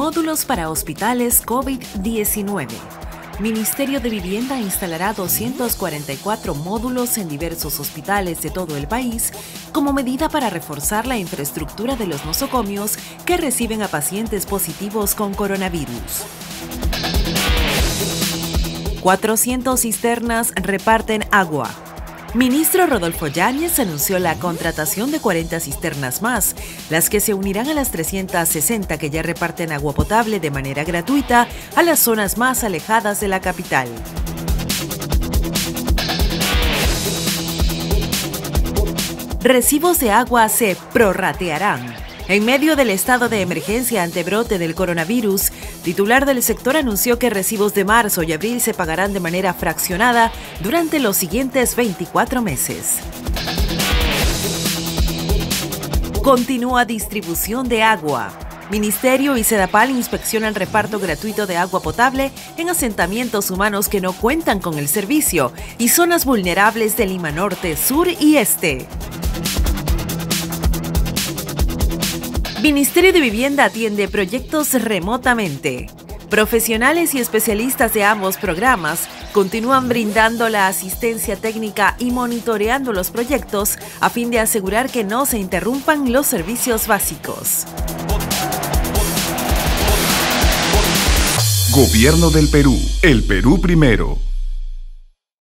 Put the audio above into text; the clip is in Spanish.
Módulos para hospitales COVID-19. Ministerio de Vivienda instalará 244 módulos en diversos hospitales de todo el país como medida para reforzar la infraestructura de los nosocomios que reciben a pacientes positivos con coronavirus. 400 cisternas reparten agua. Ministro Rodolfo Yáñez anunció la contratación de 40 cisternas más, las que se unirán a las 360 que ya reparten agua potable de manera gratuita a las zonas más alejadas de la capital. Recibos de agua se prorratearán. En medio del estado de emergencia ante brote del coronavirus, titular del sector anunció que recibos de marzo y abril se pagarán de manera fraccionada durante los siguientes 24 meses. Continúa distribución de agua. Ministerio y Sedapal inspeccionan reparto gratuito de agua potable en asentamientos humanos que no cuentan con el servicio y zonas vulnerables de Lima Norte, Sur y Este. Ministerio de Vivienda atiende proyectos remotamente. Profesionales y especialistas de ambos programas continúan brindando la asistencia técnica y monitoreando los proyectos a fin de asegurar que no se interrumpan los servicios básicos. Gobierno del Perú. El Perú primero.